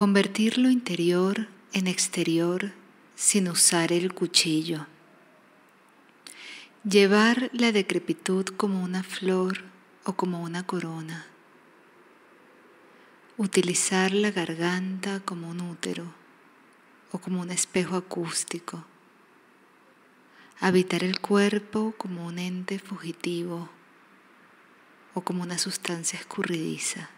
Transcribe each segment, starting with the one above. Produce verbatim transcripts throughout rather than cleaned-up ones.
Convertir lo interior en exterior sin usar el cuchillo. Llevar la decrepitud como una flor o como una corona. Utilizar la garganta como un útero o como un espejo acústico. Habitar el cuerpo como un ente fugitivo o como una sustancia escurridiza.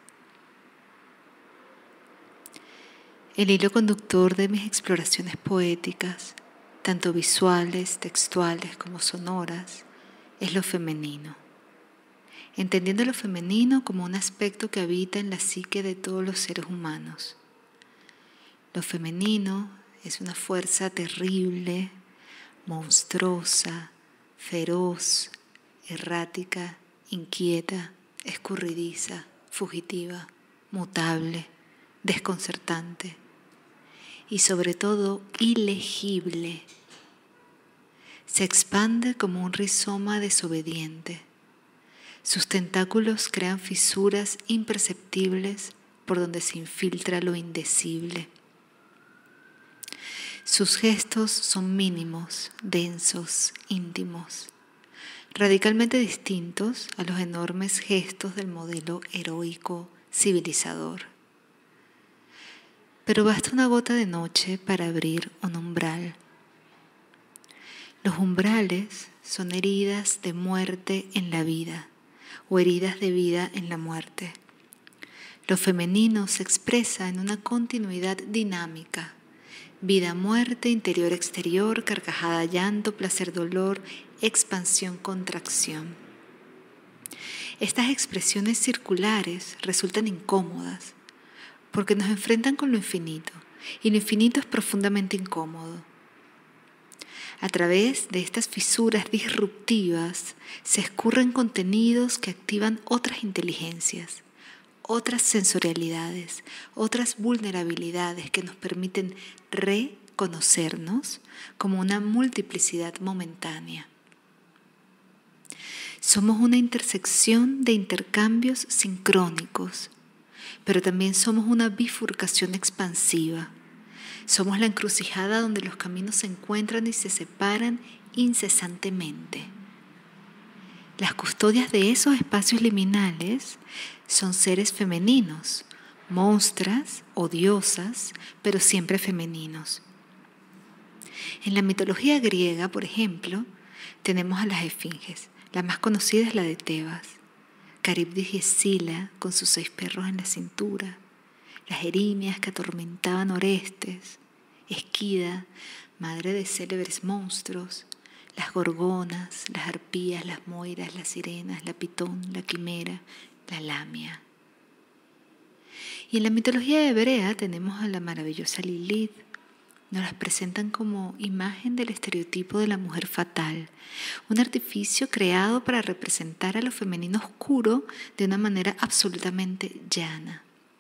El hilo conductor de mis exploraciones poéticas, tanto visuales, textuales como sonoras, es lo femenino. Entendiendo lo femenino como un aspecto que habita en la psique de todos los seres humanos. Lo femenino es una fuerza terrible, monstruosa, feroz, errática, inquieta, escurridiza, fugitiva, mutable, desconcertante y sobre todo ilegible. Se expande como un rizoma desobediente. Sus tentáculos crean fisuras imperceptibles por donde se infiltra lo indecible. Sus gestos son mínimos, densos, íntimos, radicalmente distintos a los enormes gestos del modelo heroico civilizador. Pero basta una gota de noche para abrir un umbral. Los umbrales son heridas de muerte en la vida o heridas de vida en la muerte. Lo femenino se expresa en una continuidad dinámica. Vida, muerte, interior, exterior, carcajada, llanto, placer, dolor, expansión, contracción. Estas expresiones circulares resultan incómodas porque nos enfrentan con lo infinito, y lo infinito es profundamente incómodo. A través de estas fisuras disruptivas se escurren contenidos que activan otras inteligencias, otras sensorialidades, otras vulnerabilidades que nos permiten reconocernos como una multiplicidad momentánea. Somos una intersección de intercambios sincrónicos, pero también somos una bifurcación expansiva. Somos la encrucijada donde los caminos se encuentran y se separan incesantemente. Las custodias de esos espacios liminales son seres femeninos, monstras o diosas, pero siempre femeninos. En la mitología griega, por ejemplo, tenemos a las esfinges. La más conocida es la de Tebas. Caribdis y Escila, con sus seis perros en la cintura, las erinias que atormentaban Orestes, Esquida, madre de célebres monstruos, las gorgonas, las arpías, las moiras, las sirenas, la pitón, la quimera, la lamia. Y en la mitología hebrea tenemos a la maravillosa Lilith. Nos las presentan como imagen del estereotipo de la mujer fatal, un artificio creado para representar a lo femenino oscuro de una manera absolutamente llana.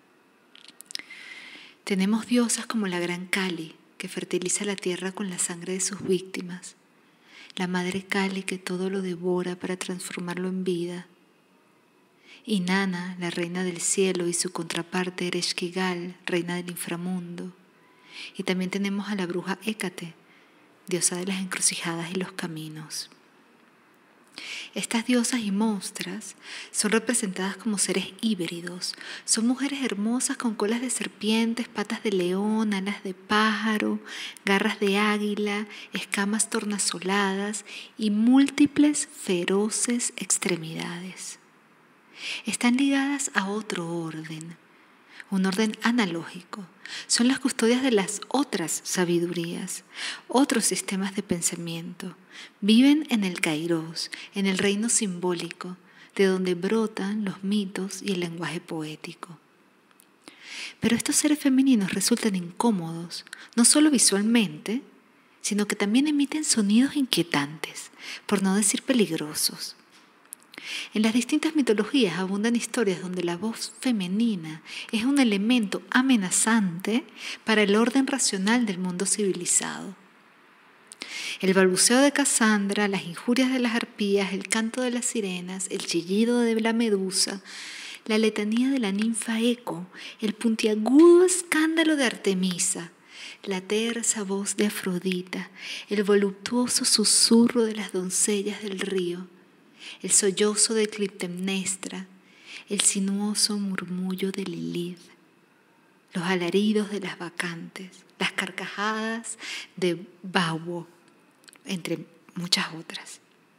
Tenemos diosas como la gran Kali, que fertiliza la tierra con la sangre de sus víctimas, la madre Kali que todo lo devora para transformarlo en vida, Inanna, la reina del cielo, y su contraparte Ereshkigal, reina del inframundo. Y también tenemos a la bruja Hécate, diosa de las encrucijadas y los caminos. Estas diosas y monstras son representadas como seres híbridos. Son mujeres hermosas con colas de serpientes, patas de león, alas de pájaro, garras de águila, escamas tornasoladas y múltiples feroces extremidades. Están ligadas a otro orden, un orden analógico. Son las custodias de las otras sabidurías, otros sistemas de pensamiento. Viven en el kairos, en el reino simbólico, de donde brotan los mitos y el lenguaje poético. Pero estos seres femeninos resultan incómodos, no solo visualmente, sino que también emiten sonidos inquietantes, por no decir peligrosos. En las distintas mitologías abundan historias donde la voz femenina es un elemento amenazante para el orden racional del mundo civilizado. El balbuceo de Casandra, las injurias de las arpías, el canto de las sirenas, el chillido de la medusa, la letanía de la ninfa Eco, el puntiagudo escándalo de Artemisa, la tersa voz de Afrodita, el voluptuoso susurro de las doncellas del río, el sollozo de Clitemnestra, el sinuoso murmullo de Lilith, los alaridos de las bacantes, las carcajadas de Baubo, entre muchas otras.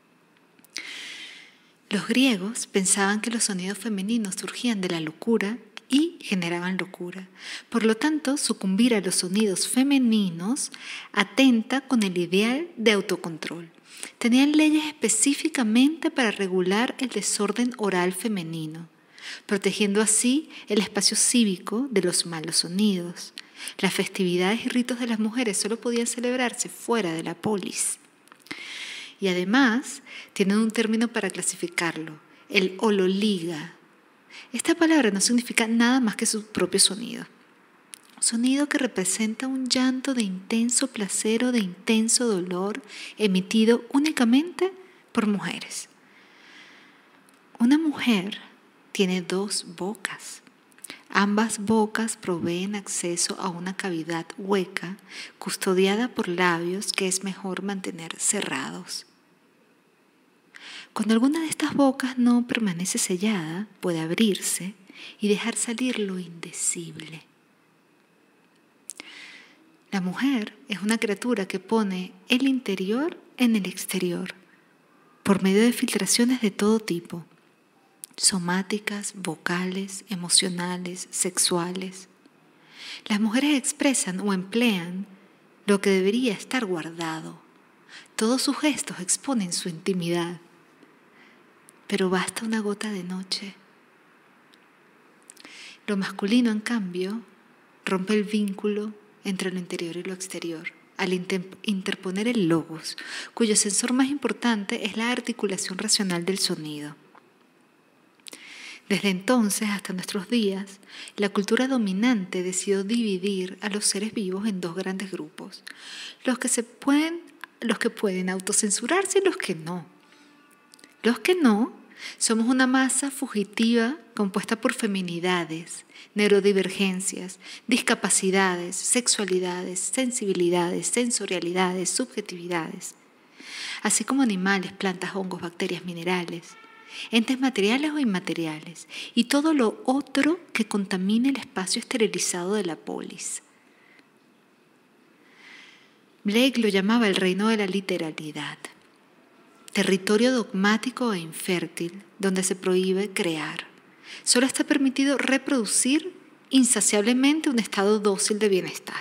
Los griegos pensaban que los sonidos femeninos surgían de la locura y generaban locura. Por lo tanto, sucumbir a los sonidos femeninos atenta con el ideal de autocontrol. Tenían leyes específicamente para regular el desorden oral femenino, protegiendo así el espacio cívico de los malos sonidos. Las festividades y ritos de las mujeres solo podían celebrarse fuera de la polis. Y además tienen un término para clasificarlo, el ololiga. Esta palabra no significa nada más que su propio sonido. Sonido que representa un llanto de intenso placer o de intenso dolor emitido únicamente por mujeres. Una mujer tiene dos bocas. Ambas bocas proveen acceso a una cavidad hueca custodiada por labios que es mejor mantener cerrados. Cuando alguna de estas bocas no permanece sellada, puede abrirse y dejar salir lo indecible. La mujer es una criatura que pone el interior en el exterior por medio de filtraciones de todo tipo, somáticas, vocales, emocionales, sexuales. Las mujeres expresan o emplean lo que debería estar guardado. Todos sus gestos exponen su intimidad. Pero basta una gota de noche. Lo masculino, en cambio, rompe el vínculo entre lo interior y lo exterior al interponer el logos, cuyo sensor más importante es la articulación racional del sonido. Desde entonces hasta nuestros días, la cultura dominante decidió dividir a los seres vivos en dos grandes grupos, los que, se pueden, los que pueden autocensurarse y los que no. Los que no, somos una masa fugitiva compuesta por feminidades, neurodivergencias, discapacidades, sexualidades, sensibilidades, sensorialidades, subjetividades, así como animales, plantas, hongos, bacterias, minerales, entes materiales o inmateriales, y todo lo otro que contamine el espacio esterilizado de la polis. Blake lo llamaba el reino de la literalidad, territorio dogmático e infértil donde se prohíbe crear. Solo está permitido reproducir insaciablemente un estado dócil de bienestar.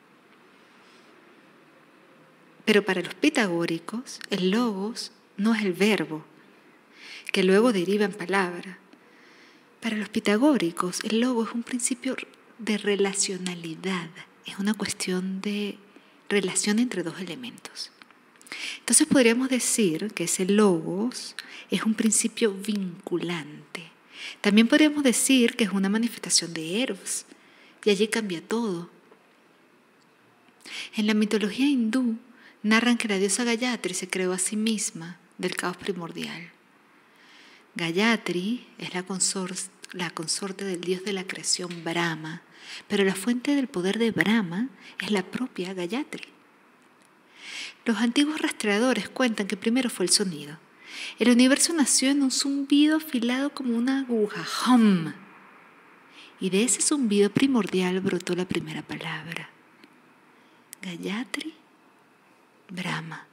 Pero para los pitagóricos, el logos no es el verbo, que luego deriva en palabra. Para los pitagóricos, el logos es un principio de relacionalidad, es una cuestión de relación entre dos elementos. Entonces podríamos decir que ese logos es un principio vinculante. También podríamos decir que es una manifestación de Eros, y allí cambia todo. En la mitología hindú narran que la diosa Gayatri se creó a sí misma del caos primordial. Gayatri es la, consor- la consorte del dios de la creación Brahma, pero la fuente del poder de Brahma es la propia Gayatri. Los antiguos rastreadores cuentan que primero fue el sonido. El universo nació en un zumbido afilado como una aguja, hum, y de ese zumbido primordial brotó la primera palabra. Gayatri, Brahma.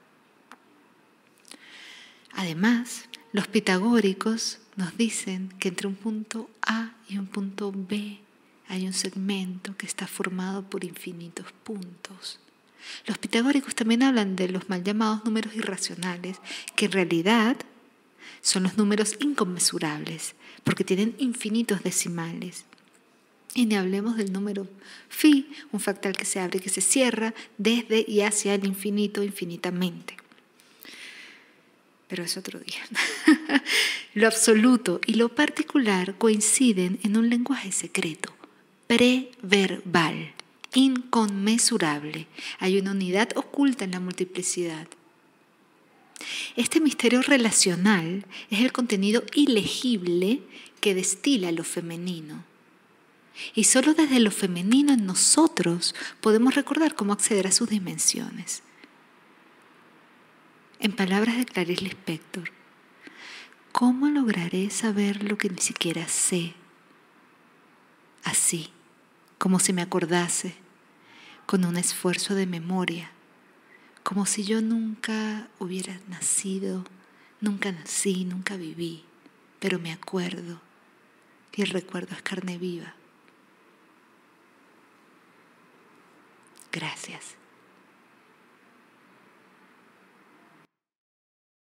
Además, los pitagóricos nos dicen que entre un punto A y un punto B hay un segmento que está formado por infinitos puntos. Los pitagóricos también hablan de los mal llamados números irracionales, que en realidad son los números inconmensurables, porque tienen infinitos decimales. Y ni hablemos del número phi, un fractal que se abre y que se cierra desde y hacia el infinito infinitamente. Pero es otro día. Lo absoluto y lo particular coinciden en un lenguaje secreto, preverbal, inconmensurable. Hay una unidad oculta en la multiplicidad. Este misterio relacional es el contenido ilegible que destila lo femenino. Y solo desde lo femenino en nosotros podemos recordar cómo acceder a sus dimensiones. En palabras de Clarice Lispector, ¿cómo lograré saber lo que ni siquiera sé? Así, como si me acordase, con un esfuerzo de memoria, como si yo nunca hubiera nacido, nunca nací, nunca viví, pero me acuerdo, y el recuerdo es carne viva. Gracias.